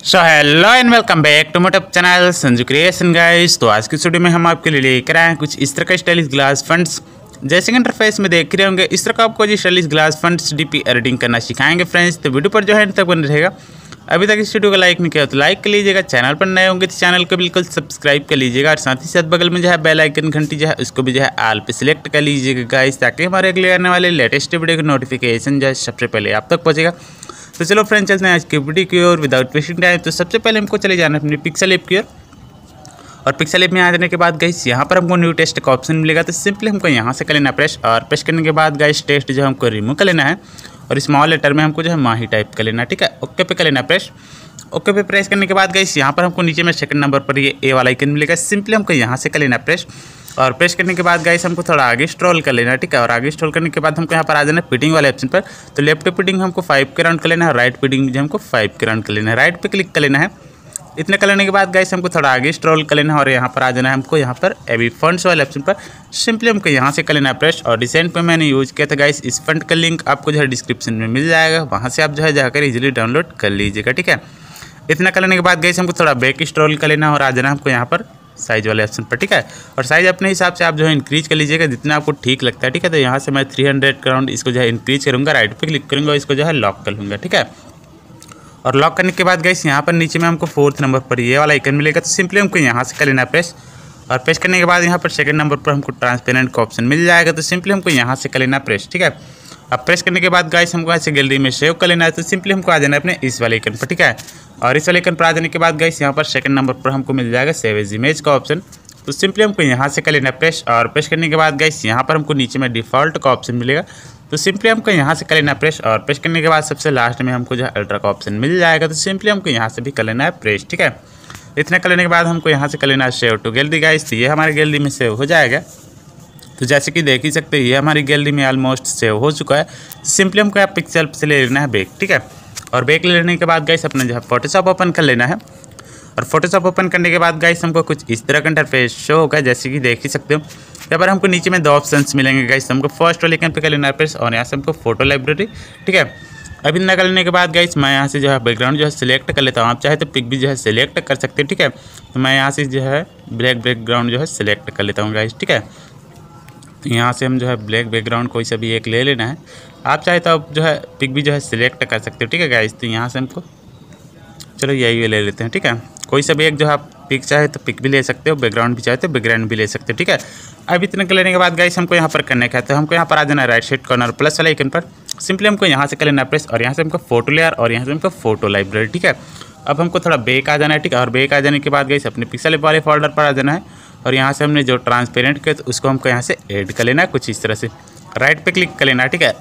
So hello and welcome back to my YouTube channel Sanju creation guys. तो आज की video में हम आपके लिए लेकर आए हैं कुछ इस तरह का स्टाइलिश ग्लास फंड्स। जैसे कि इंटरफेस में देख रहे होंगे, इस तरह का आपको जी stylish glass fonts DP editing करना सिखाएंगे फ्रेंड्स। तो वीडियो पर जो है तक बन रहेगा। अभी तक इस वीडियो को लाइक नहीं किया तो लाइक कर लीजिएगा। चैनल पर नए होंगे तो चैनल को बिल्कुल सब्सक्राइब कर लीजिएगा और साथ ही साथ बगल में जो है बेल आइकन घंटी जो है उसको भी जो है ऑल पे सिलेक्ट कर लीजिएगा गाइस, ताकि हमारे अगले आने वाले लेटेस्ट वीडियो का नोटिफिकेशन जो है सबसे पहले आप तक पहुँचेगा। तो चलो फ्रेंड्स, चलते हैं आज की वीडियो की ओर विदाउट वेस्टिंग टाइम। तो सबसे पहले हमको चले जाना है अपनी पिक्सल ऐप की ओर। और पिक्सल ऐप में आ जाने के बाद गाइस यहाँ पर हमको न्यू टेक्स्ट का ऑप्शन मिलेगा। तो सिंपली हमको यहाँ से कर लेना प्रेस, और प्रेस करने के बाद गाइस टेक्स्ट जो हमको रिमूव कर लेना है और स्मॉल लेटर में हमको जो है माही टाइप कर लेना। ठीक है, ओके पे कर लेना प्रेस। ओके पे प्रेस करने के बाद गाइस यहाँ पर हमको नीचे में सेकंड नंबर पर ये ए वाला आइकन मिलेगा। सिंपली हमको यहाँ से कर लेना प्रेस, और प्रेस करने के बाद गाइस हमको थोड़ा आगे स्क्रॉल कर लेना। ठीक है, और आगे स्क्रॉल करने के बाद हमको यहाँ पर आ जाना है फिटिंग वाले ऑप्शन पर। तो लेफ्ट फिटिंग हमको 5 के राउंड कर लेना है, राइट फिटिंग जो हमको 5 के राउंड कर लेना है। राइट पे क्लिक कर लेना है। इतने कर लेने के बाद गाइस हमको थोड़ा आगे स्क्रॉल कर लेना है और यहाँ पर आ जाना है हमको यहाँ पर एबी फंड्स वाले ऑप्शन पर। सिंपली हमको यहाँ से कर लेना है प्रेस, और रिसेंट पे मैंने यूज़ किया था गाइस इस फंड का लिंक आपको जो है डिस्क्रिप्शन में मिल जाएगा, वहाँ से आप जो है जाकर इजीली डाउनलोड कर लीजिएगा। ठीक है, इतना कर लेने के बाद गाइस हमको थोड़ा बैक स्क्रॉल कर लेना और आ जाना हमको यहाँ पर साइज वाले ऑप्शन पर। ठीक है, और साइज अपने हिसाब से आप जो है इंक्रीज कर लीजिएगा जितना आपको ठीक लगता है। ठीक है, तो यहाँ से मैं 300 के राउंड इसको जो है इंक्रीज करूँगा, राइट पे क्लिक करूँगा, इसको जो है लॉक कर लूँगा। ठीक है, और लॉक करने के बाद गाइस यहाँ पर नीचे में हमको 4th नंबर पर ये वाला आइकन मिलेगा। तो सिंपली हमको यहाँ से कर लेना प्रेस, और प्रेस करने के बाद यहाँ पर सेकंड नंबर पर हमको ट्रांसपेरेंट का ऑप्शन मिल जाएगा। तो सिंपली हमको यहाँ से कर लेना प्रेस। ठीक है, अब प्रेस करने के बाद गाइस हमको ऐसे गैलरी में सेव कर लेना है। तो सिंपली हमको आ जाना है अपने इस वाले आइकन पर। ठीक है, और इस वाले आइकन पर आ जाने के बाद गाइस यहाँ पर सेकंड नंबर पर हमको मिल जाएगा सेव एज इमेज का ऑप्शन। तो सिंपली हमको यहाँ से कर लेना प्रेस, और प्रेस करने के बाद गाइस यहाँ पर हमको नीचे में डिफ़ॉल्ट का ऑप्शन मिलेगा। तो सिंपली हमको यहाँ से कर लेना प्रेस, और प्रेस करने के बाद सबसे लास्ट में हमको जो है अल्ट्रा का ऑप्शन मिल जाएगा। तो सिंपली हमको यहाँ से भी कर लेना है प्रेस। ठीक है, इतना कर लेने के बाद हमको यहाँ से कर लेना है सेव टू गैलरी गाइस। तो ये हमारी गैलरी में सेव हो जाएगा। तो जैसे कि देख ही सकते हैं ये हमारी गैलरी में ऑलमोस्ट सेव हो चुका है। सिंपली हमको यहाँ पिक्सल से ले लेना है बैक। ठीक है, और बैक ले लेने के बाद गाइस अपना जो है फोटोशॉप ओपन कर लेना है, और फोटोशॉप ओपन करने के बाद गाइस हमको कुछ इस तरह का इंटरफेस शो होगा। जैसे कि देख ही सकते हो यहाँ पर हमको नीचे में 2 ऑप्शंस मिलेंगे गाइस। हमको फर्स्ट वाले आइकन पे कर लेना है प्रेस, और यहाँ से हमको फोटो लाइब्रेरी। ठीक है, अभी इतना कर लेने के बाद गाइस मैं यहाँ से जो है बैकग्राउंड जो है सिलेक्ट कर लेता हूँ। आप चाहे तो पिक भी जो है सिलेक्ट कर सकते हैं। ठीक है, तो मैं यहाँ से जो है ब्लैक बैकग्राउंड जो है सिलेक्ट कर लेता हूँ गाइस। ठीक है, तो यहाँ से हम जो है ब्लैक बैकग्राउंड कोई सा भी एक ले लेना है। आप चाहे तो आप जो है पिक भी जो है सिलेक्ट कर सकते हो। ठीक है गाइस, तो यहाँ से हमको चलो यही ले लेते हैं। ठीक है, कोई सा भी एक जो आप पिक चाहे तो पिक भी ले सकते हो, बैकग्राउंड भी चाहे तो बैकग्राउंड भी ले सकते हो। ठीक है, अब इतने कर लेने के बाद गाइस हमको यहाँ पर करने का है। तो हमको यहाँ पर आ जाना है राइट साइड कॉर्नर प्लस वाले आइकन पर। सिंपली हमको यहाँ से कर लेना प्रेस, और यहाँ से हमको फोटो लेयर, और यहाँ से हमको फोटो लाइब्रेरी। ठीक है, अब हमको थोड़ा बैक आ जाना है। ठीक है, और बैक आ जाने के बाद गाइस अपने पिक्सल वाले फोल्डर पर आ जाना है, और यहाँ से हमने जो ट्रांसपेरेंट किया तो उसको हमको यहाँ से ऐड कर लेना है कुछ इस तरह से। राइट पे क्लिक कर लेना है। ठीक है,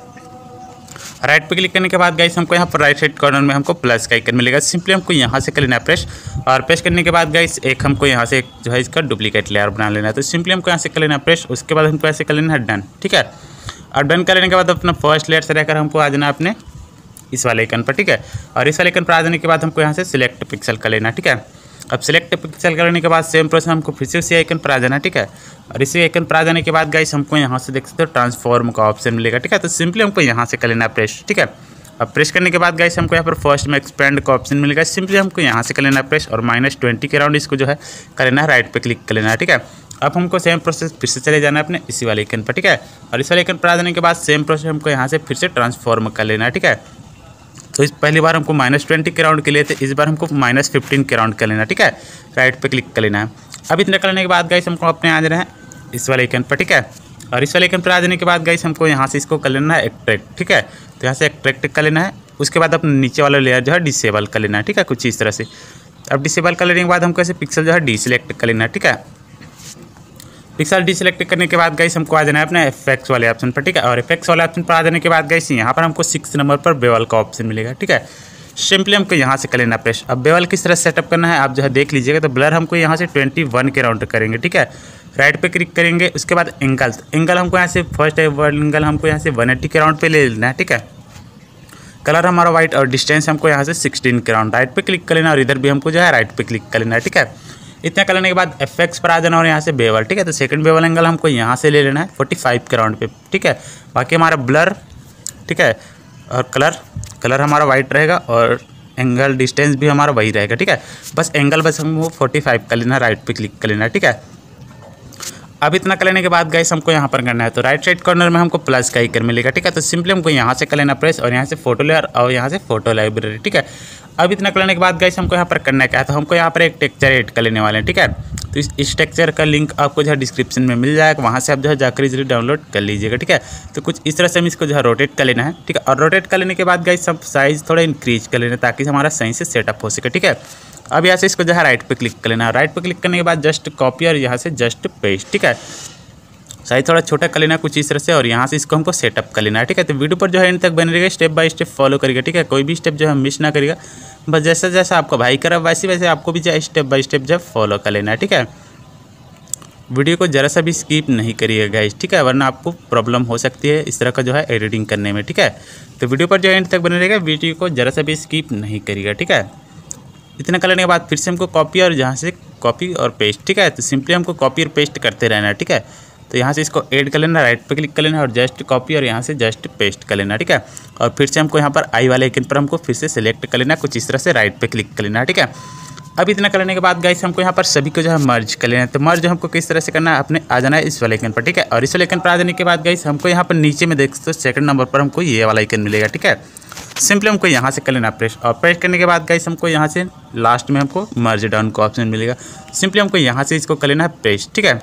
राइट पे क्लिक करने के बाद गाइस हमको यहाँ पर राइट साइड कॉर्नर में हमको प्लस का आइकन मिलेगा। सिंपली हमको यहाँ से कर लेना है प्रेस, और प्रेस करने के बाद गाइस एक हमको यहाँ से जो है इसका डुप्लीकेट लेयर बना लेना है। तो सिंपली हमको यहाँ से कर लेना है प्रेस, उसके बाद हमको ऐसे कर लेना है डन। ठीक है, और डन कर लेने के बाद अपना फर्स्ट लेयर से रहकर हमको आ जाना है अपने इस वाले आइकन पर। ठीक है, और इस वाले आइकन पर आ जाने के बाद हमको यहाँ से सिलेक्ट पिक्सल कर लेना। ठीक है, अब सिलेक्ट पिक्सल करने के बाद सेम प्रोसेस हमको फिर से उसी आइकन पर आ जाना। ठीक है, और इसी आइकन पर आ जाने के बाद गाइस हमको यहाँ से देख सकते हो ट्रांसफॉर्म का ऑप्शन मिलेगा। ठीक है, तो सिंपली हमको यहाँ से कर लेना प्रेस। ठीक है, अब प्रेस करने के बाद गाइस हमको यहाँ पर फर्स्ट में एक्सपेंड का ऑप्शन मिलेगा। सिंपली हमको यहाँ से कर लेना प्रेस, और -20 के राउंड इसको जो है कर लेना है, राइट पे क्लिक कर लेना है। ठीक है, अब हमको सेम प्रोसेस फिर से चले जाना है अपने इसी वाले आइकन पर। ठीक है, और इस वाले आइकन पर आ जाने के बाद सेम प्रोसेस हमको यहाँ से फिर से ट्रांसफॉर्म कर लेना है। ठीक है, तो इस पहली बार हमको -20 के राउंड के लिए थे, इस बार हमको -15 के राउंड कर लेना। ठीक है, राइट पे क्लिक कर लेना है। अब इतना करने के बाद गाइस हमको अपने आ जाना है इस वाले आइकन पर। ठीक है, और इस वाले आइकन पर आ जाने के बाद गाइस हमको यहाँ से इसको कर लेना है एक्ट्रैक्ट। ठीक है, तो यहाँ से एक्ट्रैक्ट कर लेना है, उसके बाद अपने नीचे वाला लेयर जो है डिसेबल कर लेना है। ठीक है, कुछ इस तरह से। अब डिसेबल कर लेने के बाद हमको ऐसे पिक्सल जो है डीसिलेक्ट कर लेना है। ठीक है, पिक्सल डीसिलेक्ट करने के बाद गाइस हमको आ जाना है अपने इफेक्ट्स वाले ऑप्शन पर। ठीक है, और इफेक्ट्स वाले ऑप्शन पर आ जाने के बाद गाइस यहाँ पर हमको 6 नंबर पर बेवल का ऑप्शन मिलेगा। ठीक है, सिंपली हमको यहाँ से कर लेना प्रेस। अब बेवल किस तरह सेटअप करना है आप जो है देख लीजिएगा। तो ब्लर हमको यहाँ से 21 के राउंड करेंगे। ठीक है, राइट पे क्लिक करेंगे, उसके बाद एंगल हमको यहाँ से फर्स्ट एंगल हमको यहाँ से 180 के राउंड पे ले लेना है। ठीक है, कलर हमारा वाइट, और डिस्टेंस हमको यहाँ से 16 के राउंड राइट पे क्लिक कर लेना, और इधर भी हमको जो है राइट पे क्लिक कर लेना है। ठीक है, इतना कर लेने के बाद एफएक्स पर आ जाना और यहाँ से बेवल। ठीक है, तो सेकंड बेवल एंगल हमको यहाँ से ले लेना है 45 के राउंड पे। ठीक है, बाकी हमारा ब्लर। ठीक है, और कलर हमारा वाइट रहेगा, और एंगल डिस्टेंस भी हमारा वही रहेगा, ठीक है। बस एंगल बस हमको 45 कर लेना, राइट पे क्लिक कर लेना, ठीक है। अब इतना कर लेने के बाद गाइस हमको यहाँ पर करना है, तो राइट साइड कॉर्नर में हमको प्लस का आइकन मिलेगा, ठीक है। तो सिंपली हमको यहाँ से कर लेना प्रेस और यहाँ से फोटो लेयर और यहाँ से फोटो लाइब्रेरी, ठीक है। अब इतना कर लेने के बाद गाइस हमको यहाँ पर करना क्या है, तो हमको यहाँ पर एक टेक्चर ऐड कर लेने वाले हैं, ठीक है। तो इस टेक्चर का लिंक आपको जो है डिस्क्रिप्शन में मिल जाएगा, वहाँ से आप जो है जाकर इजीली डाउनलोड कर लीजिएगा, ठीक है। तो कुछ इस तरह से हम इसको जो है रोटेट कर लेना है, ठीक है। और रोटेट कर लेने के बाद गाइस सब साइज़ थोड़ा इंक्रीज कर लेना ताकि हमारा सही से सेटअप हो सके, ठीक है। अब यहाँ से इसको जो है राइट पे क्लिक कर लेना है, राइट पे क्लिक करने के बाद जस्ट कॉपी और यहाँ से जस्ट पेस्ट, ठीक है। साइज थोड़ा छोटा कर लेना कुछ इस तरह से और यहाँ से इसको हमको सेटअप कर लेना है, ठीक है। तो वीडियो पर जो है एंड तक बने रहेगा, स्टेप बाय स्टेप फॉलो करिएगा, ठीक है। कोई भी स्टेप जो है मिस ना करिएगा, बस जैसा जैसा आपका भाई करा वैसे वैसे आपको भी जो है स्टेप बाय स्टेप जो फॉलो कर लेना है, ठीक है। वीडियो को ज़रा सा भी स्किप नहीं करिएगा गाइस, ठीक है, वरना आपको प्रॉब्लम हो सकती है इस तरह का जो है एडिटिंग करने में, ठीक है। तो वीडियो पर जो एंड तक बने रहेगा, वीडियो को ज़रा सा भी स्किप नहीं करिएगा, ठीक है। इतना कर लेने के बाद फिर से हमको कॉपी और जहाँ से कॉपी और पेस्ट, ठीक है। तो सिंपली हमको कॉपी और पेस्ट करते रहना है, ठीक है। तो यहाँ से इसको ऐड कर लेना, राइट पे क्लिक कर लेना और जस्ट कॉपी और यहाँ से जस्ट पेस्ट कर लेना, ठीक है। और फिर से हमको यहाँ पर आई वाले आइकन पर हमको फिर से सिलेक्ट कर लेना, कुछ इस तरह से राइट पे क्लिक कर लेना, ठीक है। अब इतना करने के बाद गाइस हमको यहाँ पर सभी को जो है मर्ज कर लेना है। तो मर्ज हमको किस तरह से करना है, अपने आ जाना है इस वाले आइकन पर, ठीक है। और इस वाले आइकन पर आ जाने के बाद गाइस हमको यहाँ पर नीचे में देख सकते हो सेकंड नंबर पर हमको ये वाला आइकन मिलेगा, ठीक है। सिंपली हमको यहाँ से कर लेना प्रेस और प्रेस करने के बाद गाइस हमको यहाँ से लास्ट में हमको मर्ज डाउन का ऑप्शन मिलेगा। सिंपली हमको यहाँ से इसको कर लेना है पेस्ट, ठीक है।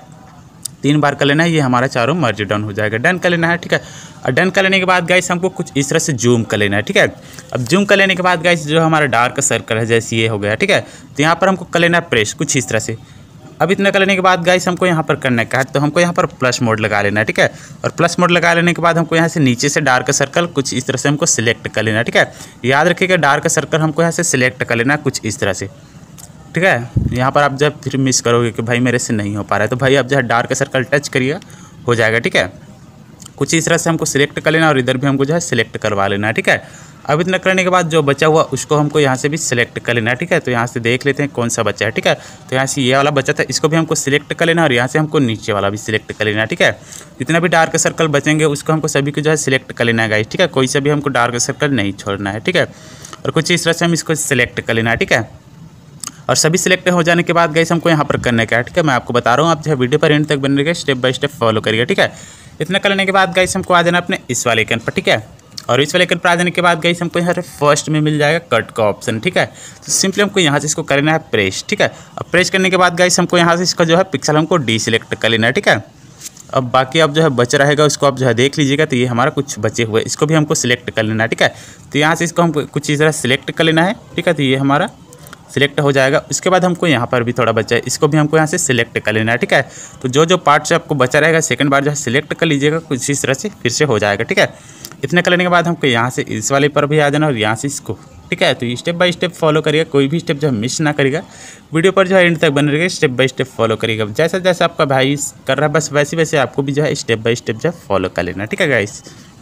3 बार कर लेना है, ये हमारा चारों मर्ज डाउन हो जाएगा। डन कर लेना है, ठीक है। और डन कर लेने के बाद गाइस हमको कुछ इस तरह से जूम कर लेना है, ठीक है। अब जूम कर लेने के बाद गाइस जो हमारा डार्क सर्कल है जैसे ये हो गया, ठीक है। तो यहाँ पर हमको कर लेना है प्रेस कुछ इस तरह से। अब इतना कर लेने के बाद गाइस हमको यहाँ पर करना है, तो हमको यहाँ पर प्लस मोड लगा लेना है, ठीक है। और प्लस मोड लगा लेने के बाद हमको यहाँ से नीचे से डार्क सर्कल कुछ इस तरह से हमको सिलेक्ट कर लेना है, ठीक है। याद रखिएगा डार्क सर्कल हमको यहाँ से सिलेक्ट कर लेना है कुछ इस तरह से, ठीक है। यहाँ पर आप जब फिर मिस करोगे कि भाई मेरे से नहीं हो पा रहा है, तो भाई आप जो है डार्क सर्कल टच करिएगा, हो जाएगा, ठीक है। कुछ इस तरह से हमको सिलेक्ट कर लेना और इधर भी हमको जो है सिलेक्ट करवा लेना है, ठीक है। अब इतना करने के बाद जो बचा हुआ उसको हमको यहाँ से भी सिलेक्ट कर लेना है, ठीक है। तो यहाँ से देख लेते हैं कौन सा बचा है, ठीक है। तो यहाँ से ये वाला बचा था, इसको भी हमको सिलेक्ट कर लेना और यहाँ से हमको नीचे वाला भी सिलेक्ट कर लेना है, ठीक है। जितना भी डार्क सर्कल बचेंगे उसको हमको सभी को जो है सिलेक्ट कर लेना है गाइस, ठीक है। कोई सा भी हमको डार्क सर्कल नहीं छोड़ना है, ठीक है। और कुछ इस तरह से हम इसको सिलेक्ट कर लेना है, ठीक है। और सभी सिलेक्ट हो जाने के बाद गाइस हमको यहाँ पर करने का है, ठीक है। मैं आपको बता रहा हूँ, आप जो है वीडियो पर एंड तक बने रहिएगा, स्टेप बाय स्टेप फॉलो करिएगा, ठीक है। इतना करने के बाद गाइस हमको आ जाना अपने इस वाले आइकन पर, ठीक है। और इस वाले आइकन पर आ जाने के बाद गाइस हमको यहाँ फर्स्ट में मिल जाएगा कट का ऑप्शन, ठीक है। तो सिंपली हमको यहाँ से इसको करना है प्रेस, ठीक है। अब प्रेस करने के बाद गाइस हमको यहाँ से इसका जो है पिक्सल हमको डीसिलेक्ट कर लेना है, ठीक है। अब बाकी अब जो है बच रहेगा उसको आप जो है देख लीजिएगा। तो ये हमारा कुछ बचे हुए इसको भी हमको सिलेक्ट कर लेना है, ठीक है। तो यहाँ से इसको हमको कुछ इस तरह सिलेक्ट कर लेना है, ठीक है। तो ये हमारा सिलेक्ट हो जाएगा। उसके बाद हमको यहाँ पर भी थोड़ा बचा है, इसको भी हमको यहाँ से सिलेक्ट कर लेना है, ठीक है। तो जो जो पार्ट से आपको बचा रहेगा सेकंड बार जो है सिलेक्ट कर लीजिएगा, कुछ इस तरह से फिर से हो जाएगा, ठीक है। इतना कर लेने के बाद हमको यहाँ से इस वाले पर भी आ जाना और यहाँ से इसको, ठीक है। तो स्टेप बाय स्टेप फॉलो करिएगा, कोई भी स्टेप जो है मिस ना करिएगा। वीडियो पर जो है एंड तक बने रहिएगा, स्टेप बाय स्टेप फॉलो करिएगा। जैसा जैसा आपका भाई कर रहा है बस वैसे वैसे आपको भी जो है स्टेप बाय स्टेप जो है फॉलो कर लेना, ठीक है गाइस।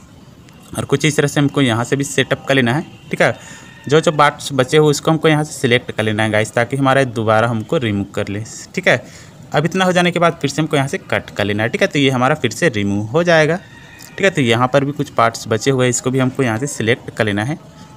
और कुछ इस तरह से हमको यहाँ से भी सेटअप कर लेना है, ठीक है। जो जो पार्ट्स बचे हुए उसको हमको यहाँ से सिलेक्ट कर लेना है गाइस, ताकि हमारा दोबारा हमको रिमूव कर ले, ठीक है। अब इतना हो जाने के बाद फिर से हमको यहाँ से कट कर लेना है, ठीक है। तो ये हमारा फिर से रिमूव हो जाएगा, ठीक है। तो यहाँ पर भी कुछ पार्ट्स बचे हुए हैं, इसको भी हमको यहाँ से सिलेक्ट कर लेना है,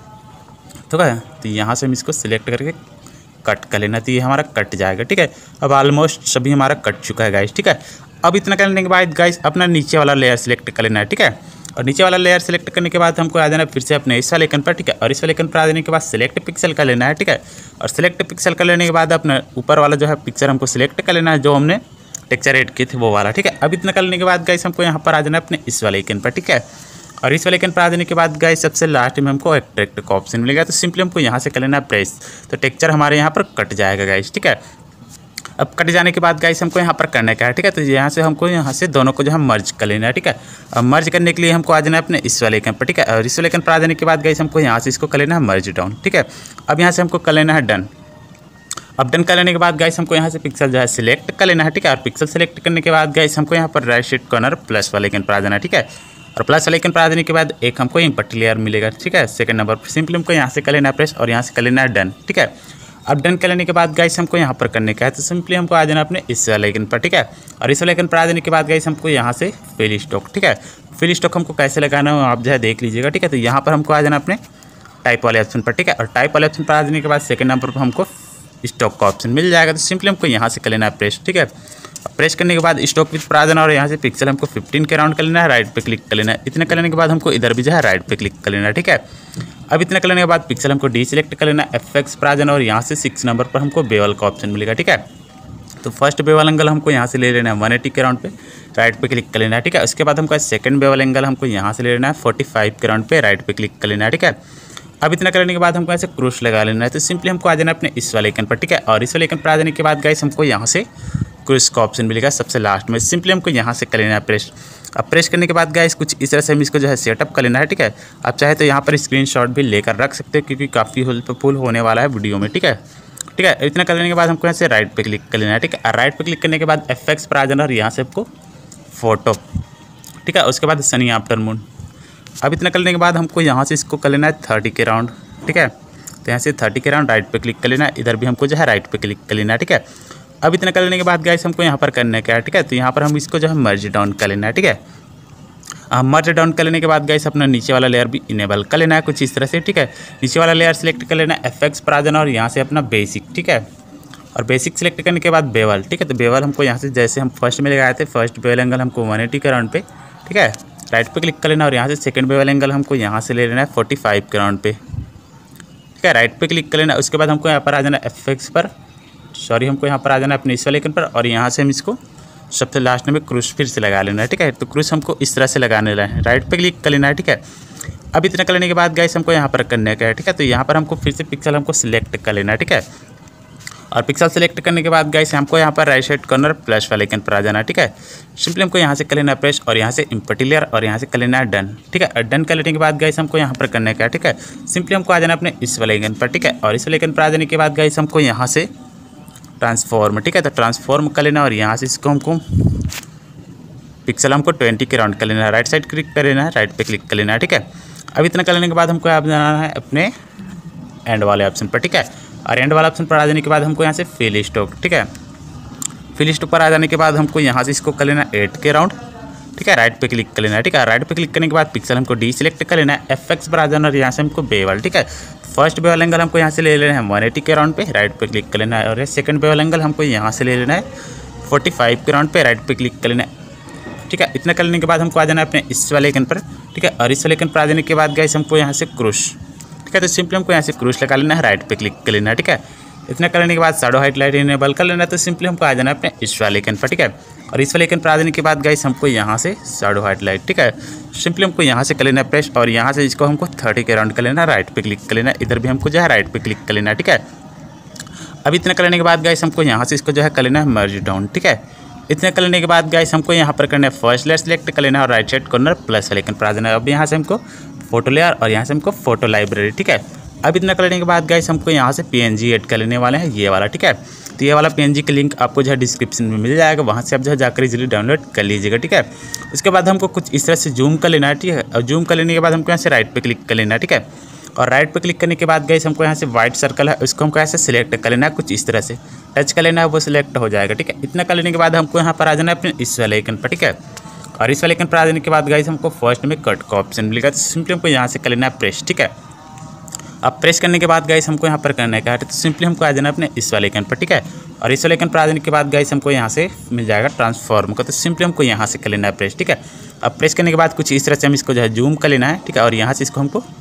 ठीक है। तो यहाँ से हम इसको सिलेक्ट करके कट कर लेना, तो ये हमारा कट जाएगा, ठीक है। अब ऑलमोस्ट सभी हमारा कट चुका है गाइस, ठीक है। अब इतना करने के बाद गाइस अपना नीचे वाला लेयर सिलेक्ट कर लेना है, ठीक है। और नीचे वाला लेयर सेलेक्ट करने के बाद हमको आ जाना फिर से अपने इस वाले आइकन पर, ठीक है। और इस वाले आइकन पर आ जाने के बाद सिलेक्ट पिक्सल कर लेना है, ठीक है। और सिलेक्ट पिक्सल कर लेने के बाद अपना ऊपर वाला जो है पिक्चर हमको सिलेक्ट कर लेना है, जो हमने टेक्चर ऐड किए थे वो वाला, ठीक है। अब इतना करने के बाद गाइस हमको यहाँ पर आ जाना अपने इस वाले आइकन पर, ठीक है। और इस वाले आइकन पर आ जाने के बाद गाइस सबसे लास्ट में हमको एक्सट्रैक्ट का ऑप्शन मिलेगा। तो सिंपली हमको यहाँ से कर लेना प्रेस, तो टेक्चर हमारे यहाँ पर कट जाएगा गाइस, ठीक है। अब कट जाने के बाद गाइस हमको यहाँ पर करने का है, ठीक है। तो यहाँ से हमको यहाँ से दोनों को जो है मर्ज कर लेना है, ठीक है। अब मर्ज करने के लिए हमको आ जाना है अपने इस वाले आइकन पर, ठीक है। और इस वाले आइकन पर आ जाने के बाद गाइस हमको यहाँ से इसको कर लेना है मर्ज डाउन, ठीक है। अब यहाँ से हमको कर लेना है डन। अब डन कर लेने के बाद गाइस हमको यहाँ से पिक्सल जो है सिलेक्ट कर लेना है, ठीक है। और पिक्सल सेलेक्ट करने के बाद गाइस हमको यहाँ पर राइट साइड कॉर्नर प्लस वाले आइकन पर आ जाना है, ठीक है। और प्लस वाले आइकन पर आ जाने के बाद एक हमको इम्पोर्ट लेयर मिलेगा, ठीक है। सेकंड नंबर पर सिंपली हमको यहाँ से कर लेना है प्रेस और यहाँ से कर लेना है डन, ठीक है। अब डन कर लेने के बाद गाइस हमको यहाँ पर करने का है, तो सिंपली हमको आ जाना अपने इस वाले आइकन पर, ठीक है। और इस वाले आइकन पर आ जाने के बाद गाइस हमको यहाँ से फिल स्टॉक, ठीक है। फिल स्टॉक हमको कैसे लगाना हो आप जो है देख लीजिएगा, ठीक है। तो यहाँ पर हमको आ जाना अपने टाइप वाले ऑप्शन पर, ठीक है। और टाइप वाले ऑप्शन पर आ जाने के बाद सेकंड नंबर पर हमको स्टॉक का ऑप्शन मिल जाएगा। तो सिंपली हमको यहाँ से कर लेना है प्रेस, ठीक है। प्रेस करने के बाद स्टॉक विथ पर आ जाना और यहाँ से पिक्सल हमको 15 के राउंड कर लेना है, राइट पे क्लिक कर लेना है। इतना कर लेने के बाद हमको इधर भी जो है राइट पे क्लिक कर लेना है, ठीक है। अब इतना कर लेने के बाद पिक्सल हमको डीसिलेक्ट कर लेना है, एफएक्स पर आ जाना और यहाँ से 6 नंबर पर हमको बेवल का ऑप्शन मिलेगा, ठीक है। तो फर्स्ट बेवल एंगल हमको यहाँ से ले लेना है 180 के राउंड पे, राइट पे क्लिक कर लेना है, ठीक है। उसके बाद हमको सेकंड बेवल एंगल हमको यहाँ से ले लेना है 45 के राउंड पे, राइट पे क्लिक कर लेना है, ठीक है। अब इतना करने के बाद हमको ऐसे क्रूस लगा लेना है। तो सिंपली हमको आ जाना अपने इस वाले आइकन पर, ठीक है। और इस वाले आइकन पर आ जाने के बाद गाइस हमको यहाँ से क्रूस का ऑप्शन मिलेगा सबसे लास्ट में। सिंपली हमको यहाँ से कर लेना है प्रेस। अब प्रेस करने के बाद गाइस कुछ इस तरह से हम इसको जो है सेटअप कर लेना है, ठीक है। आप चाहे तो यहाँ पर स्क्रीनशॉट भी लेकर रख सकते हो क्योंकि काफ़ी हेल्पफुल होने वाला है वीडियो में, ठीक है। ठीक है, इतना कर लेने के बाद हमको यहाँ से राइट पे क्लिक कर लेना है, ठीक है। राइट पे क्लिक करने के बाद एफएक्स पर आ जाना और यहाँ से आपको फोटो, ठीक है। उसके बाद सनी आफ्टरनून। अब इतना करने के बाद हमको यहाँ से इसको कर लेना है 30 के राउंड, ठीक है। तो यहाँ से 30 के राउंड राइट पे क्लिक कर लेना है, इधर भी हमको जो है राइट पे क्लिक कर लेना है, ठीक है। अब इतना कर लेने के बाद गाइस हमको यहाँ पर करना क्या है, ठीक है। तो यहाँ पर हम इसको जो है मर्ज डाउन कर लेना है, ठीक है। मर्ज डाउन कर लेने के बाद गाइस अपना नीचे वाला लेयर भी इनेबल कर लेना है कुछ इस तरह से, ठीक है। नीचे वाला लेयर सेलेक्ट कर लेना है, एफएक्स पर आ जाना और यहाँ से अपना बेसिक, ठीक है। और बेसिक सेलेक्ट करने के बाद बेवल, ठीक है। तो बेवल हमको यहाँ से जैसे हम फर्स्ट में लगाए थे, फर्स्ट बेवल एंगल हमको 180 के राउंड पे, ठीक है, राइट पे क्लिक कर लेना और यहाँ से सेकंड बेवल एंगल हमको यहाँ से ले लेना है 45 के राउंड पे, ठीक है, राइट पे क्लिक कर लेना। उसके बाद हमको यहाँ पर आ जाना एफएक्स पर, हमको यहाँ पर आ जाना अपने इस वाले आइकन पर और यहाँ से हम इसको सबसे लास्ट में क्रूस फिर से लगा लेना है, ठीक है। तो क्रूस हमको इस तरह से लगाने लेना है, राइट पे क्लिक कर लेना है, ठीक है। अब इतना कर लेने के बाद गाइस हमको यहाँ पर करने का है, ठीक है। तो यहाँ पर हमको फिर से पिक्सल हमको सिलेक्ट कर लेना है, ठीक है। और पिक्सल सेलेक्ट करने के बाद गाइस हमको यहाँ पर राइट साइड कॉर्नर प्लस वाले आइकन पर आ जाना है, ठीक है। सिंपली हमको यहाँ से कर लेना है प्रेस और यहाँ से इंपोर्ट लेयर और यहाँ से कर लेना है डन, ठीक है। डन कर लेने के बाद गाइस हमको यहाँ पर करने का है, ठीक है। सिंपली हमको आ जाना अपने इस वाले आइकन पर, ठीक है। और इस वाले आइकन पर आ जाने के बाद गाइस हमको यहाँ से ट्रांसफॉर्म, ठीक है। तो ट्रांसफॉर्म कर लेना और यहाँ से इसको हमको पिक्सल हमको 20 के राउंड कर लेना है, राइट साइड क्लिक कर लेना है, राइट पे क्लिक कर लेना है, ठीक है। अब इतना कर लेने के बाद हमको आप जाना है अपने एंड वाले ऑप्शन पर, ठीक है। और एंड वाला ऑप्शन पर आ जाने के बाद हमको यहाँ से फिल स्टॉक, ठीक है। फिल स्टॉक पर आ जाने के बाद हमको यहाँ से इसको कर लेना 8 के राउंड, ठीक है, राइट पे क्लिक कर लेना है, ठीक है। राइट पे क्लिक करने के बाद पिक्सल हमको डीसिलेक्ट कर लेना है, एफएक्स पर आ जाना और यहाँ से हमको बेवल, ठीक है। फर्स्ट बेवल एंगल हमको यहाँ से ले लेना है 180 के राउंड पे, राइट पे क्लिक कर लेना है। और सेकंड बेवल एंगल हमको यहाँ से ले लेना है 45 के राउंड पे, राइट पे क्लिक कर लेना है, ठीक है। इतना करने के बाद हमको आ जाना है अपने इस वाले आइकन पर, ठीक है। और इस वाले आइकन पर आ जाने के बाद गाइस हमको यहाँ से क्रूस, ठीक है। तो सिंपली हमको यहाँ से क्रूस लगा लेना है, राइट पे क्लिक कर लेना है, ठीक है। इतना करने के बाद शैडो हाइलाइट इनेबल कर लेना है। तो सिंपली हमको आ जाना है अपने इस वाले आइकन पर, ठीक है। और इस वाले आइकन पर आ जाने के बाद गाइस हमको यहाँ से शैडो हाइलाइट, ठीक है, सिंपली हमको यहाँ से कर लेना है प्रेस और यहाँ से इसको हमको 30 के राउंड कर लेना है, राइट पे क्लिक कर लेना है। इधर भी हमको जो है राइट पे क्लिक कर लेना है, ठीक है। अब इतना करने के बाद गाइस हमको यहाँ से इसको जो है कर लेना है मर्ज डाउन, ठीक है। इतना कर लेने के बाद गाइस हमको यहाँ पर करना है फर्स्ट लेयर सेलेक्ट कर लेना है और राइट साइड कॉर्नर प्लस वाले आइकन पर आ जाना है। अब यहाँ से हमको फोटो लेयर और यहाँ से हमको फोटो लाइब्रेरी, ठीक है। अब इतना कर लेने के बाद गाइस हमको यहाँ से PNG ऐड कर लेने वाले हैं, ये वाला, ठीक है। तो ये वाला PNG का लिंक आपको जो है डिस्क्रिप्शन में मिल जाएगा, वहाँ से आप जो है जाकर इजीली डाउनलोड कर लीजिएगा, ठीक है। उसके बाद हमको कुछ इस तरह से जूम कर लेना है, ठीक है। और जूम कर लेने के बाद हमको यहाँ से राइट पे क्लिक कर लेना है, ठीक है। और राइट पे क्लिक करने के बाद गाइस हमको यहाँ से व्हाइट सर्कल है उसको हमको ऐसे सिलेक्ट कर लेना है, कुछ इस तरह से टच कर लेना है, वो सिलेक्ट हो जाएगा, ठीक है। इतना कर लेने के बाद हमको यहाँ पर आ जाना है अपने इस वाले आइकन पर, ठीक है। और इस वाले आइकन पर आ जाने के बाद गाइस हमको फर्स्ट में कट का ऑप्शन मिलेगा। तो सिंपली हमको यहाँ से कर लेना है प्रेस, ठीक है। अब प्रेस करने के बाद गाइस हमको यहाँ पर करना है, तो सिंपली हमको आ जाना अपने इस वाले आइकन पर, ठीक है। और इस वाले आइकन पर आ जाने के बाद गाइस हमको यहाँ से मिल जाएगा ट्रांसफॉर्म का। तो सिंपली हमको यहाँ से कर लेना है प्रेस, ठीक है। अब प्रेस करने के बाद कुछ इस तरह से हम इसको जो है जूम कर लेना है, ठीक है। और यहाँ से इसको हमको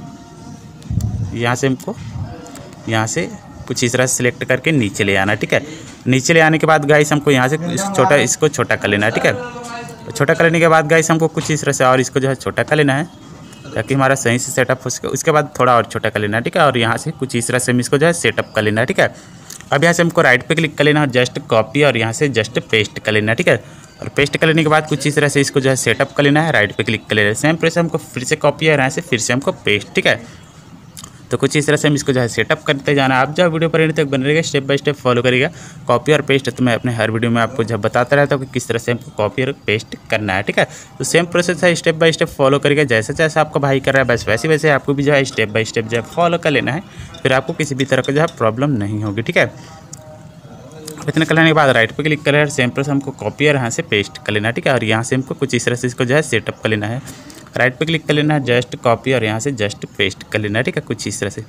यहाँ से कुछ इस तरह से सिलेक्ट करके नीचे ले आना है, ठीक है। नीचे ले आने के बाद गाइस हमको यहाँ से इसको छोटा कर लेना है, ठीक है। छोटा कर लेने के बाद गाइस हमको कुछ इस तरह से और इसको जो है छोटा कर लेना है ताकि हमारा सही से सेटअप हो सके। उसके बाद थोड़ा और छोटा कर लेना है, ठीक है। और यहाँ से कुछ इस तरह से हम इसको जो है सेटअप कर लेना है, ठीक है। अब यहाँ से हमको राइट पे क्लिक कर लेना है, जस्ट कॉपी और यहाँ से जस्ट पेस्ट कर लेना है, ठीक है। और पेस्ट कर लेने के बाद कुछ इस तरह से इसको जो है सेटअप कर लेना है, राइट पे क्लिक कर लेना है। सेम प्रोसेस हमको फिर से कॉपी और यहाँ से फिर से हमको पेस्ट, ठीक है। तो कुछ इस तरह से हम इसको जो है सेटअप करते जाना। आप जो वीडियो पर तक बने रहेगा, स्टेप बाय स्टेप फॉलो करिएगा। कॉपी और पेस्ट तो मैं अपने हर वीडियो में आपको जब बताता रहता हूँ कि किस तरह से हमको कॉपी और पेस्ट करना है, ठीक है। तो सेम प्रोसेस है, स्टेप बाय स्टेप फॉलो करिएगा। जैसे जैसे आपका भाई कर रहा है बस वैसे वैसे आपको भी जो है स्टेप बाय स्टेप जो है फॉलो कर लेना है, फिर आपको किसी भी तरह का जो है प्रॉब्लम नहीं होगी, ठीक है। इतना कर लेने के बाद राइट पे क्लिक कर लेना है, सेम प्रोसेस हमको कॉपी और यहाँ से पेस्ट कर लेना है, ठीक है। और यहाँ से हमको कुछ इस तरह से इसको जो है सेटअप कर लेना है। राइट पे क्लिक कर लेना है, जस्ट कॉपी और यहाँ से जस्ट पेस्ट कर लेना है, ठीक है, कुछ इस तरह से।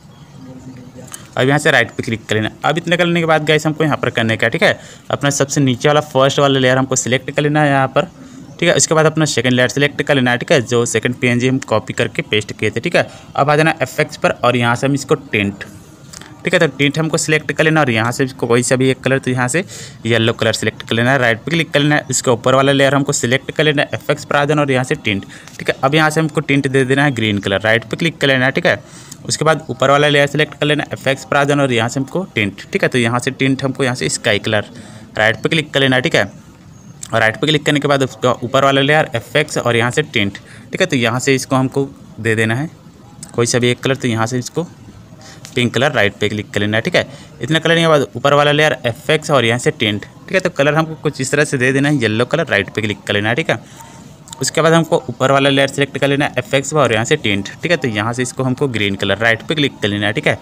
अब यहाँ से राइट पे क्लिक कर लेना। अब इतना करने के बाद गाइस हमको यहाँ पर करने का, ठीक है, अपना सबसे नीचे वाला फर्स्ट वाला लेयर हमको सिलेक्ट कर लेना है यहाँ पर, ठीक है। उसके बाद अपना सेकंड लेयर सेलेक्ट कर लेना है, ठीक है, जो सेकंड पीएनजी हम कॉपी करके पेस्ट किए थे, ठीक है। अब आ जाना इफेक्ट्स पर और यहाँ से हम इसको टिंट, ठीक है, तो टिंट हमको सिलेक्ट कर लेना और यहाँ से इसको कोई सा भी एक कलर, तो यहाँ से येलो कलर सेलेक्ट कर लेना है, राइट पे क्लिक कर लेना है। इसके ऊपर वाला लेयर हमको सिलेक्ट कर लेना है, इफेक्ट्स पर आ जाना और यहाँ से टिंट, ठीक है। अब यहाँ से हमको टिंट दे देना है ग्रीन कलर, राइट पे क्लिक कर लेना है, ठीक है। उसके बाद ऊपर वाला लेयर सेलेक्ट कर लेना, इफेक्ट्स पर आ जाना और यहाँ से हमको टिंट, ठीक है, तो यहाँ से टिंट हमको यहाँ से स्काई कलर, राइट पे क्लिक कर लेना, ठीक है। और राइट पे क्लिक करने के बाद उसका ऊपर वाला लेयर इफेक्ट्स और यहाँ से टिंट, ठीक है, तो यहाँ से इसको हमको दे देना है कोई सा भी एक कलर, तो यहाँ से इसको पिंक कलर, राइट पे क्लिक कर लेना है, ठीक है। इतना करने के बाद ऊपर वाला लेयर इफेक्ट्स और यहाँ से टिंट, ठीक है, तो कलर हमको कुछ इस तरह से दे देना है, येलो कलर, राइट पे क्लिक कर लेना है, ठीक है। उसके बाद हमको ऊपर वाला लेयर सेलेक्ट कर लेना है, इफेक्ट्स और यहाँ से टिंट, ठीक है, तो यहाँ से इसको हमको ग्रीन कलर, राइट पे क्लिक कर लेना है, ठीक है।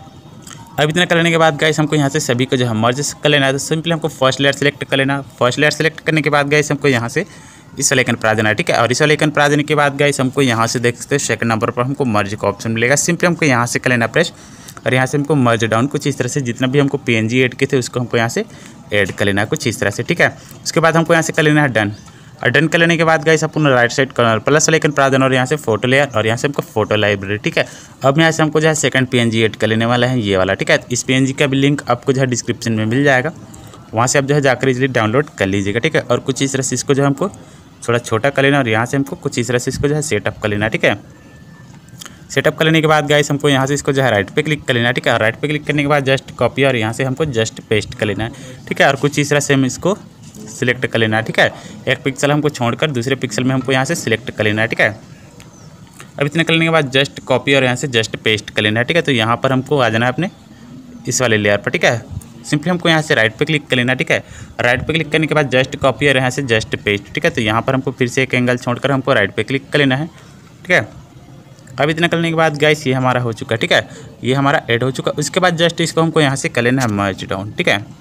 अब इतना करने के बाद गाइस हमको यहाँ से सभी को जो है मर्ज कर लेना है, तो सिंपली हमको फर्स्ट लेयर सेलेक्ट कर लेना। फर्स्ट लेयर सेलेक्ट करने के बाद गाइस हमको यहाँ से इस वाले आइकन पर आ जाना है, ठीक है। और इस वाले आइकन पर आ जाने के बाद गाइस हमको यहाँ से देख सकते हैं सेकंड नंबर पर हमको मर्ज का ऑप्शन मिलेगा। सिंपली हमको यहाँ से कर लेना प्रेस और यहाँ से हमको मर्ज डाउन, कुछ इस तरह से जितना भी हमको पीएनजी ऐड किए थे उसको हमको यहाँ से ऐड कर लेना है, कुछ इस तरह से, ठीक है। उसके बाद हमको यहाँ से कर लेना है डन। और डन कर लेने के बाद गाइस अपन राइट साइड कॉर्नर प्लस वाले आइकन पर आ जाना और यहाँ से फोटो लेयर और यहाँ से हमको फोटो लाइब्रेरी, ठीक है। अब यहाँ से हमको जो है सेकंड पीएनजी ऐड कर लेने वाला है, ये वाला, ठीक है। इस पीएनजी का भी लिंक आपको जो है डिस्क्रिप्शन में मिल जाएगा, वहाँ से आप जो है जाकर इजीली डाउनलोड कर लीजिएगा, ठीक है। और कुछ इस तरह से इसको जो हमको थोड़ा छोटा कर लेना और यहाँ से हमको कुछ इस तरह से इसको जो है सेटअप कर लेना, ठीक है। सेटअप कर लेने के बाद गाइस हमको यहाँ से इसको जो है राइट पे क्लिक कर लेना है, ठीक है। राइट पे क्लिक करने के बाद जस्ट कॉपी और यहाँ से हमको जस्ट पेस्ट कर लेना है, ठीक है। और कुछ इस तरह से हम इसको सिलेक्ट कर लेना है, ठीक है। एक पिक्सल हमको छोड़कर दूसरे पिक्सल में हमको यहाँ से सिलेक्ट कर लेना है, ठीक है। अब इतना करने के बाद जस्ट कॉपी और यहाँ से जस्ट पेस्ट कर लेना है, ठीक है। तो यहाँ पर हमको आ जाना है अपने इस वाले लेयर पर, ठीक है। सिंपली हमको यहाँ से राइट पे क्लिक कर लेना, ठीक है। राइट पे क्लिक करने के बाद जस्ट कॉपी और यहाँ से जस्ट पेस्ट, ठीक है। तो यहाँ पर हमको फिर से एक एंगल छोड़कर हमको राइट पे क्लिक कर लेना है, ठीक है। अब इतना करने के बाद गाइस ये हमारा हो चुका है, ठीक है, ये हमारा ऐड हो चुका। उसके बाद जस्ट इसको हमको यहाँ से कर लेना है मर्ज डाउन, ठीक है।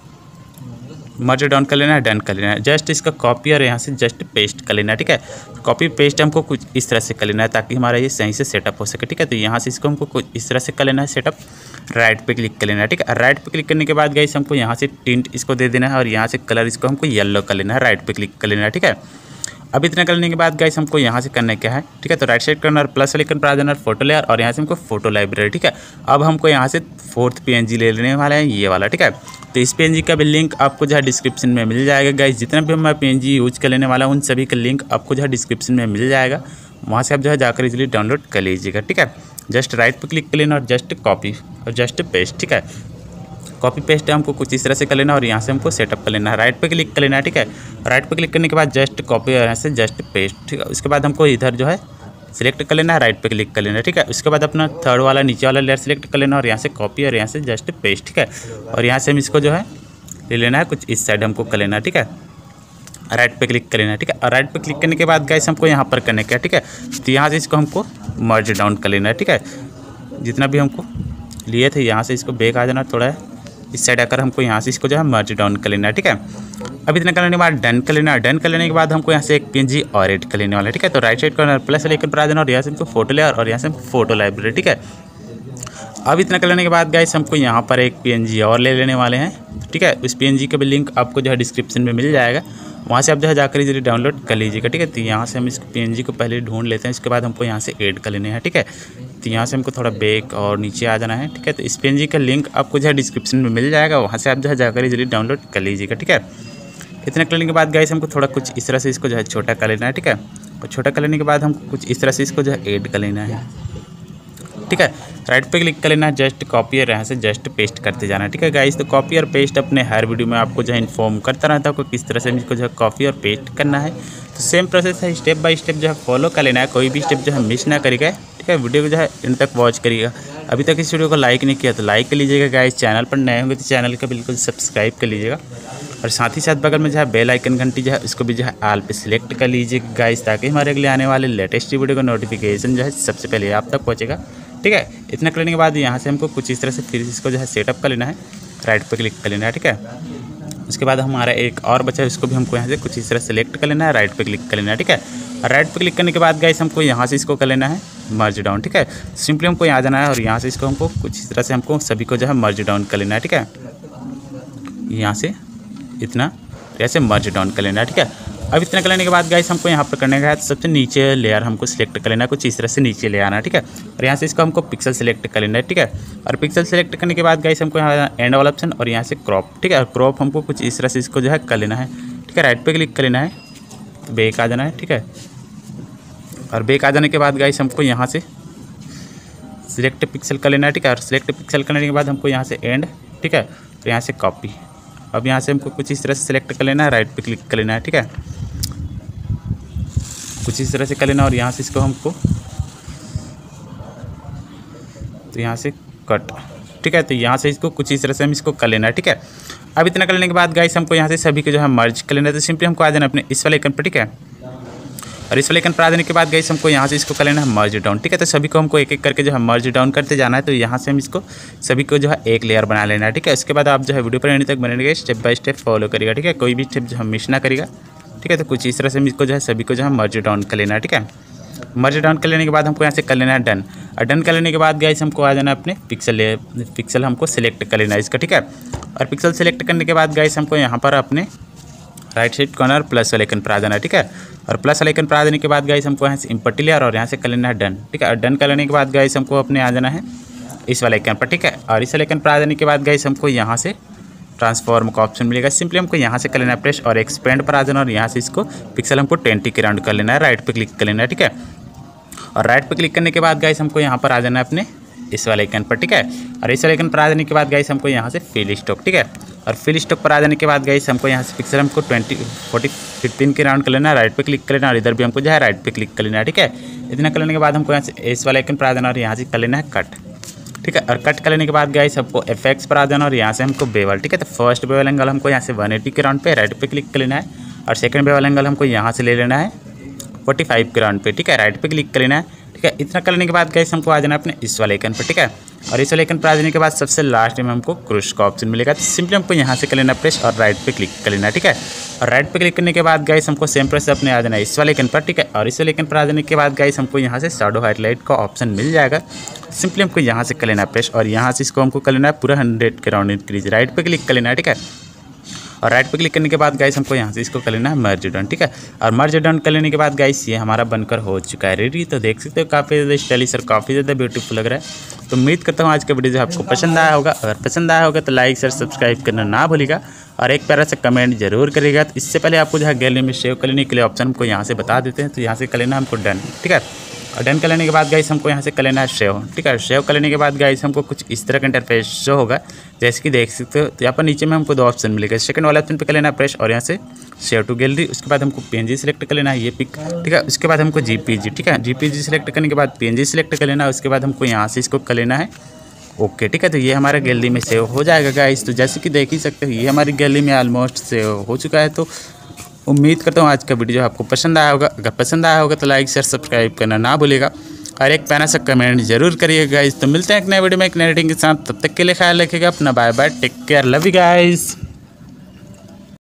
मर्ज डाउन कर लेना है, डन कर लेना है। जस्ट इसका कॉपी और यहाँ से जस्ट पेस्ट कर लेना है, ठीक है। कॉपी पेस्ट हमको कुछ इस तरह से कर लेना है ताकि हमारा ये सही से सेटअप हो सके, ठीक है। तो यहाँ से इसको हमको कुछ इस तरह से कर लेना है सेटअप, राइट पे क्लिक कर लेना है, ठीक है। राइट पे क्लिक करने के बाद गाइस हमको यहाँ से टिंट इसको दे देना है और यहाँ से कलर इसको हमको येलो कर लेना है, राइट पे क्लिक कर लेना है, ठीक है। अब इतना करने के बाद गाइस हमको यहाँ से करना क्या है, ठीक है। तो राइट साइड करना और प्लस वाले आइकन पर आ जाना फोटो लेयर और यहाँ से हमको फोटो लाइब्रेरी, ठीक है। अब हमको यहाँ से फोर्थ पीएनजी ले लेने वाला है, ये वाला, ठीक है। तो इस पीएनजी का भी लिंक आपको जो है डिस्क्रिप्शन में मिल जाएगा गाइस। जितना भी मैं पीएनजी यूज कर लेने वाला हूँ उन सभी का लिंक आपको जो है डिस्क्रिप्शन में मिल जाएगा, वहाँ से आप जो है जाकर इजीली डाउनलोड कर लीजिएगा, ठीक है। जस्ट राइट पे क्लिक कर लेना और जस्ट कॉपी और जस्ट पेस्ट, ठीक है। कॉपी पेस्ट हमको कुछ इस तरह से कर लेना और यहाँ से हमको सेटअप कर लेना है, राइट पे क्लिक कर लेना है, ठीक है। राइट पे क्लिक करने के बाद जस्ट कॉपी और यहाँ से जस्ट पेस्ट, ठीक है। उसके बाद हमको इधर जो है सिलेक्ट कर लेना है, राइट पे क्लिक कर लेना है, ठीक है। उसके बाद अपना थर्ड वाला नीचे वाला लेयर सेलेक्ट कर लेना और यहाँ से कॉपी और यहाँ से जस्ट पेस्ट, ठीक है। और यहाँ से हम इसको जो है ले लेना है, कुछ इस साइड हमको कर लेना है, ठीक है। राइट पे क्लिक कर लेना है, ठीक है। और राइट पे क्लिक करने के बाद गाइस हमको यहाँ पर करने का है, ठीक है। तो यहाँ से इसको हमको मर्ज डाउन कर लेना है, ठीक है। जितना भी हमको लिए थे यहाँ से इसको बैक आ जाना, थोड़ा इस साइड आकर हमको यहाँ से इसको जो है मर्ज डाउन कर लेना है, ठीक है। अब इतना करने के बाद डन कर लेना है। डन कर लेने के बाद हमको यहाँ से एक पीएनजी और ऐड कर लेने वाला है, ठीक है। तो राइट साइड कॉर्नर प्लस वाले आइकन पर आ जाना और यहाँ से हमको फोटो लेयर और यहाँ से फोटो लाइब्रेरी, ठीक है। अब इतना कर लेने के बाद गाइस हमको यहाँ पर एक पीएनजी और ले लेने वाले हैं, ठीक है। उस पीएनजी का भी लिंक आपको जो है डिस्क्रिप्शन में मिल जाएगा, वहाँ से आप जो है जाकर इजीली डाउनलोड कर लीजिएगा, ठीक है। तो यहाँ से हम इस पीएनजी को पहले ढूंढ लेते हैं, इसके बाद हमको यहाँ से ऐड कर लेने हैं, ठीक है। तो यहाँ से हमको थोड़ा बैक और नीचे आ जाना है, ठीक है। तो इस पीएनजी का लिंक आपको जो है डिस्क्रिप्शन में मिल जाएगा, वहाँ से आप जो है जाकर इजीली डाउनलोड कर लीजिएगा, ठीक है। इतना करने के बाद गाइस हमको थोड़ा कुछ इस तरह से इसको जो है छोटा कर लेना है, ठीक है। और छोटा कर लेने के बाद हमको कुछ इस तरह से इसको जो है ऐड कर लेना है, ठीक है। राइट पे क्लिक कर लेना है, जस्ट कॉपी और यहाँ से जस्ट पेस्ट करते जाना है, ठीक है गाइस। तो कॉपी और पेस्ट अपने हर वीडियो में आपको जो है इन्फॉर्म करता रहता हूँ किस तरह से इसको जो है कॉपी और पेस्ट करना है। तो सेम प्रोसेस है, स्टेप बाय स्टेप जो है फॉलो कर लेना है, कोई भी स्टेप जो है मिस ना करिएगा, ठीक है। वीडियो को जो है इन तक वॉच करिएगा। अभी तक इस वीडियो को लाइक नहीं किया तो लाइक कर लीजिएगा गाइस। चैनल पर नए होंगे तो चैनल का बिल्कुल सब्सक्राइब कर लीजिएगा और साथ ही साथ बगल में जो है बेल आइकन घंटी जो है उसको भी जो है ऑल पे सिलेक्ट कर लीजिएगा गाइस, ताकि हमारे अगले आने वाले लेटेस्ट वीडियो का नोटिफिकेशन जो है सबसे पहले आप तक पहुँचेगा, ठीक है। इतना करने के बाद यहाँ से हमको कुछ इस तरह से फिर इसको जो है सेटअप कर लेना है, राइट पे क्लिक कर लेना है, ठीक है। उसके बाद हमारा एक और बचा है, उसको भी हमको यहाँ से कुछ इस तरह सेलेक्ट कर लेना है, राइट पे क्लिक कर लेना है। ठीक है, और राइट पे क्लिक करने के बाद गाइस हमको यहाँ से इसको कर लेना है मर्ज डाउन। ठीक है, सिंपली हमको यहाँ जाना है और यहाँ से इसको हमको कुछ इस तरह से हमको सभी को जो है मर्ज डाउन कर लेना है। ठीक है, यहाँ से इतना ऐसे मर्ज डाउन कर लेना है। ठीक है, अब इतना कर लेने के बाद गाइस हमको यहाँ पर करने का है सबसे नीचे लेयर हमको सिलेक्ट कर लेना है, कुछ इस तरह से नीचे ले आना है। ठीक है, और यहाँ से इसको हमको पिक्सल सेलेक्ट कर लेना है। ठीक है, और पिक्सल सेलेक्ट करने के बाद गाइस हमको यहाँ एंड वाला ऑप्शन और यहाँ से क्रॉप। ठीक है, और क्रॉप हमको कुछ इस तरह से इसको जो है कर लेना है। ठीक है, राइट पे क्लिक कर लेना है, बैक आ जाना है। ठीक है, और बैक आ जाने के बाद गाइस हमको यहाँ से सिलेक्ट पिक्सल कर लेना है। ठीक है, और सिलेक्ट पिक्सल करने के बाद हमको यहाँ से एंड। ठीक है, और यहाँ से कॉपी। अब यहाँ से हमको कुछ इस तरह से सिलेक्ट कर लेना है, राइट पे क्लिक कर लेना है। ठीक है, कुछ इस तरह से कर लेना और यहाँ से इसको हमको तो यहाँ से कट। ठीक है, तो यहाँ से इसको कुछ इस तरह से हम इसको कर लेना है। ठीक है, अब इतना करने के बाद गाइस हमको यहाँ से सभी को जो है मर्ज कर लेना है। तो सिंपली हमको आ जाना अपने इस वाले आइकन पर। ठीक है, और इस वाले आइकन पर आ जाने के बाद गाइस हमको यहाँ से इसको कर लेना है मर्ज डाउन। ठीक है, तो सभी को हमको एक एक करके जो है मर्ज डाउन करते जाना है। तो यहाँ से हम इसको सभी को जो है एक लेयर बना लेना है। ठीक है, उसके बाद आप जो है वीडियो पर एंड तक बनेंगे, स्टेप बाय स्टेप फॉलो करिएगा। ठीक है, कोई भी स्टेप जो हम मिस ना करिएगा। ठीक है, तो कुछ इस तरह से हम इसको जो है सभी को जो है मर्ज डाउन कर लेना है। ठीक है, मर्ज डाउन कर लेने के बाद हमको यहाँ से कर लेना है डन। और डन कर लेने के बाद गाइस हमको आ जाना है अपने पिक्सल हमको सेलेक्ट कर लेना है इसका। ठीक है, और पिक्सल सेलेक्ट करने के बाद गाइस हमको यहाँ पर अपने राइट साइड कॉर्नर प्लस वाले आइकन पर आ जाना है। ठीक है, और प्लस वाले आइकन पर आ जाने के बाद गाइस हमको यहाँ से इम्पोर्ट लेयर और यहाँ से कर लेना है डन। ठीक है, और डन कर लेने के बाद गाइस हमको अपने आ जाना है इस वाले आइकन पर। ठीक है, और इस वाले आइकन पर आ जाने के बाद गाइस हमको यहाँ से ट्रांसफॉर्म का ऑप्शन मिलेगा। सिंपली हमको यहाँ से कर लेना है प्रेस और एक्सपेंड पर आ जाना और यहाँ से इसको पिक्सल हमको 20 के राउंड कर लेना है, राइट पे क्लिक कर लेना है। ठीक है, और राइट पे क्लिक करने के बाद गाइस हमको यहाँ पर आ जाना है अपने इस वाले आइकन पर। ठीक है, और इस वाले आइकन पर आ जाने के बाद गाइस हमको यहाँ से फिल स्टॉक। ठीक है, और फिल स्टॉक पर आ जाने के बाद गाइस हमको यहाँ से पिक्सल हमको 15 के राउंड कर लेना है, राइट पे क्लिक कर लेना और इधर भी हमको जो है राइट पे क्लिक कर लेना है। ठीक है, इतना कर लेने के बाद हमको यहाँ से इस वाले आइकन पर आ जाना और यहाँ से कर लेना है कट। ठीक है, और कट कर लेने के बाद गाइस हमको एफेक्ट्स पर आ जाना और यहाँ से हमको बेवल। ठीक है, तो फर्स्ट बेवल एंगल हमको यहाँ से 180 के राउंड पे राइट पे क्लिक कर लेना है और सेकंड बेवल एंगल हमको यहाँ से ले लेना है 45 के राउंड पे। ठीक है, राइट पे क्लिक कर लेना है। ठीक है, इतना कर लेने के बाद गाइस हमको आ जाना अपने इस वाले आइकन पर। ठीक है, और इस वाले आइकन पर आ जाने के बाद सबसे लास्ट में हमको क्रूज का ऑप्शन मिलेगा। तो सिंपली हमको यहाँ से कर लेना प्रेस और राइट पे क्लिक कर लेना। ठीक है, और राइट पे क्लिक करने के बाद गाइस हमको सेम प्रेस अपने आ जाना है इस वाले आइकन पर। ठीक है, और इस वाले आइकन पर आ जाने के बाद गाइस हमको यहाँ से शैडो हाईलाइट का ऑप्शन मिल जाएगा। सिंपली हमको यहाँ से कर लेना प्रेस और यहाँ से इसको हमको कर लेना है पूरा 100 के राउंड इंक्रीज, राइट पे क्लिक कर लेना है। ठीक है, और राइट पे क्लिक करने के बाद गाइस हमको यहाँ से इसको कर लेना है मर्ज डाउन। ठीक है, और मर्ज डाउन कर लेने के बाद गाइस ये हमारा बनकर हो चुका है रेडी। तो देख सकते हो काफ़ी ज़्यादा स्टाइलिश और काफ़ी ज़्यादा ब्यूटीफुल लग रहा है। तो उम्मीद करता हूँ आज का वीडियो जो आपको पसंद आया होगा। अगर पसंद आया होगा तो लाइक शेयर सब्सक्राइब करना ना भूलिएगा और एक प्यारा सा कमेंट जरूर करिएगा। तो इससे पहले आपको जो है गैलरी में सेव कर लेने के लिए ऑप्शन हमको यहाँ से बता देते हैं। तो यहाँ से कर लेना हमको डन। ठीक है, और डन कर लेने के बाद गाइस हमको यहाँ से कर लेना है सेव। ठीक है, सेव कर लेने के बाद गाइस हमको कुछ इस तरह का इंटरफेस शो होगा, जैसे कि देख सकते हो। तो यहाँ पर नीचे में हमको 2 ऑप्शन मिलेगा, सेकंड वाला ऑप्शन पे कर लेना प्रेस और यहाँ से सेव टू गैलरी। उसके बाद हमको PNG सेलेक्ट कर लेना है ये पिक। ठीक है, उसके बाद हमको JPG। ठीक है, JPG सेलेक्ट करने के बाद PNG सेलेक्ट कर लेना है। उसके बाद हमको यहाँ से इसको कर लेना है ओके। ठीक है, तो ये हमारे गैलरी में सेव हो जाएगा गाइस। तो जैसे कि देख ही सकते हो ये हमारी गैलरी में ऑलमोस्ट सेव हो चुका है। तो उम्मीद करता हूँ आज का वीडियो आपको पसंद आया होगा। अगर पसंद आया होगा तो लाइक शेयर सब्सक्राइब करना ना भूलिएगा और एक प्यारा सा कमेंट जरूर करिएगा गाइस। तो मिलते हैं एक नए वीडियो में एक नए रेटिंग के साथ, तब तक के लिए ख्याल रखिएगा अपना। Bye bye, take care, love you guys.